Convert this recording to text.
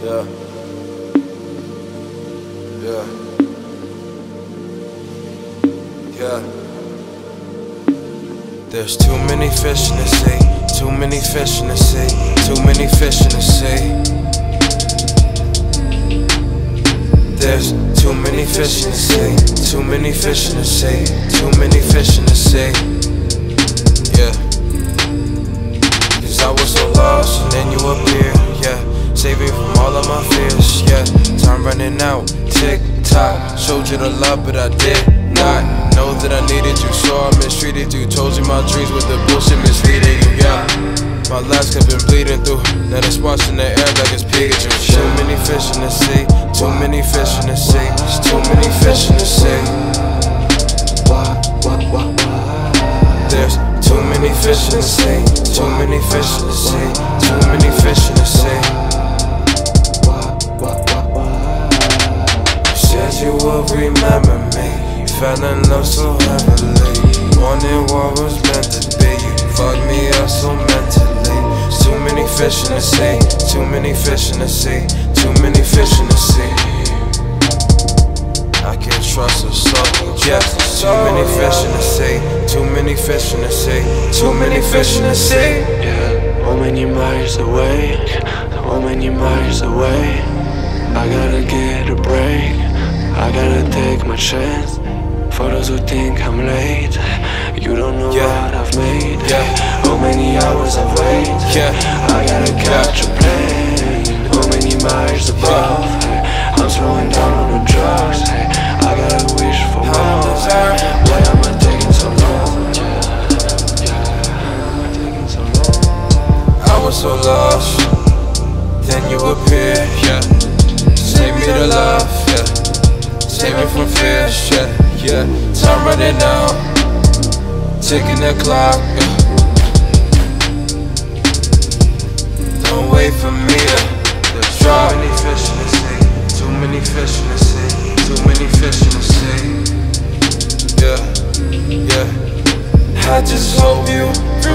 Yeah. Yeah. Yeah. There's too many fish in the sea, too many fish in the sea, too many fish in the sea. There's too many fish in the sea, too many fish in the sea, too many fish in the sea. Yeah. Cause I was so lost and then you appear, yeah. Save me from all of my fears, yeah. Time running out, tick tock. Showed you the love but I did not know that I needed you, so I mistreated you. Told you my dreams with the bullshit misleading you, yeah. My last cup been bleeding through, now it's washing the air like it's Pikachu. Too many fish in the sea, too many fish in the sea, there's too many fish in the sea. There's too many fish in the sea, too many fish in the sea, too many fish in the sea. You said you would remember me, you fell in love so heavily. Wanted what was meant to be, you fucked me up so mentally. There's too many fish in the sea, too many fish in the sea, too many fish in the sea. I can't trust a soul, yeah. Too many fish in the sea, too many fish in the sea, too many fish in the sea. Yeah, so many miles away, so many miles away. I gotta get a break, I gotta take my chance. For those who think I'm late, you don't know what I've made. How many hours I've waited, I gotta catch a plane. How many miles above, I'm slowing down on the drugs. I gotta wish for more. Why am I taking so long? I was so lost, then you appeared, yeah. Save me the love, yeah. Save me from fears, yeah. Time running out, ticking the clock, yeah. Don't wait for me to drop. Too many fish in the sea, too many fish in the sea, too many fish in the sea. Yeah. I just hope you